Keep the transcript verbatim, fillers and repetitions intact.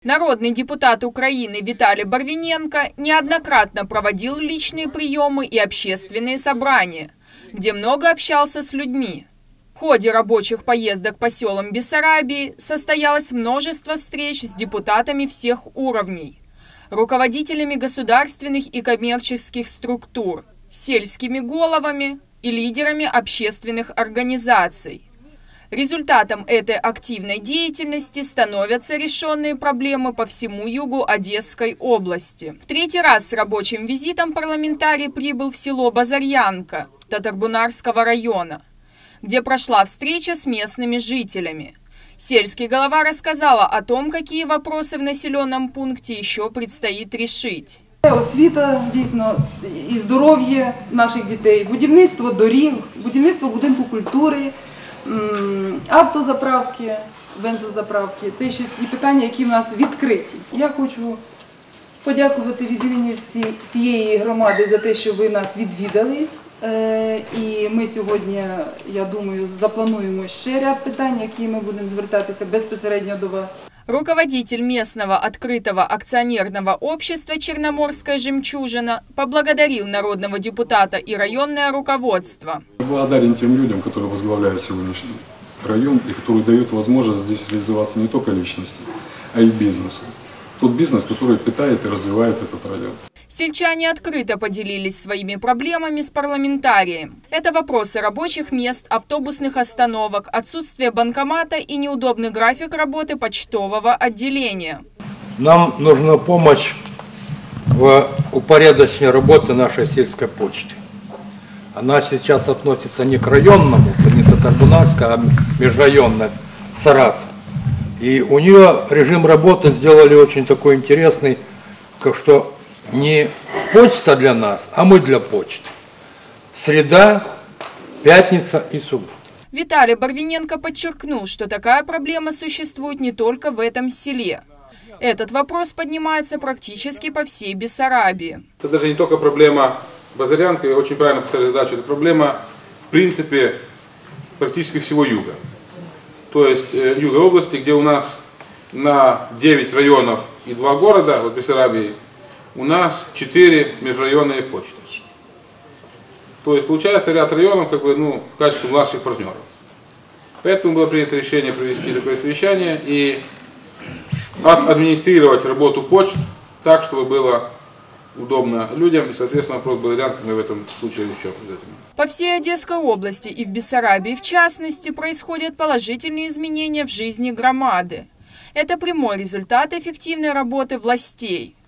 Народный депутат Украины Виталий Барвиненко неоднократно проводил личные приемы и общественные собрания, где много общался с людьми. В ходе рабочих поездок по селам Бессарабии состоялось множество встреч с депутатами всех уровней, руководителями государственных и коммерческих структур, сельскими головами и лидерами общественных организаций. Результатом этой активной деятельности становятся решенные проблемы по всему югу Одесской области. В третий раз с рабочим визитом парламентарий прибыл в село Базарьянка Татарбунарского района, где прошла встреча с местными жителями. Сельский голова рассказала о том, какие вопросы в населенном пункте еще предстоит решить. Освіта, дійсно, і здоров'я наших дітей, будівництво доріг, будівництво будинку культури, автозаправки, бензозаправки. Це ще ті питання, які в нас відкриті. Я хочу подякувати від імені всієї громади за те, що ви нас відвідали. І ми сьогодні, я думаю, заплануємо ще ряд питань, які ми будемо звертатися безпосередньо до вас. Руководитель местного открытого акционерного общества «Черноморская жемчужина» поблагодарил народного депутата и районное руководство. Благодарен тем людям, которые возглавляют сегодняшний район и которые дают возможность здесь реализоваться не только личности, а и бизнесу. Тот бизнес, который питает и развивает этот район. Сельчане открыто поделились своими проблемами с парламентарием. Это вопросы рабочих мест, автобусных остановок, отсутствие банкомата и неудобный график работы почтового отделения. Нам нужна помощь в упорядочении работы нашей сельской почты. Она сейчас относится не к районному, не Татарбунарска, а межрайонной Саратов. И у нее режим работы сделали очень такой интересный, как что не почта для нас, а мы для почты. Среда, пятница и суббота. Виталий Барвиненко подчеркнул, что такая проблема существует не только в этом селе. Этот вопрос поднимается практически по всей Бессарабии. Это даже не только проблема Базарянки, очень правильно поставили задачу, это проблема, в принципе, практически всего юга. То есть э, юга области, где у нас на девять районов и два города, вот Бессарабии, у нас четыре межрайонные почты. То есть получается ряд районов как бы, ну, в качестве младших партнеров. Поэтому было принято решение провести такое совещание и администрировать работу почт так, чтобы было удобно людям. И, соответственно, вопрос Базарянки мы в этом случае еще обязательно. По всей Одесской области и в Бессарабии в частности происходят положительные изменения в жизни громады. Это прямой результат эффективной работы властей.